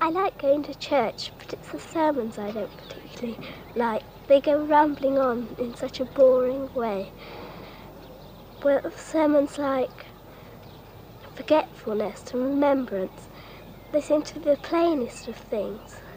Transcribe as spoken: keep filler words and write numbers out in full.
I like going to church, but it's the sermons I don't particularly like. They go rambling on in such a boring way. But sermons like forgetfulness and remembrance, they seem to be the plainest of things.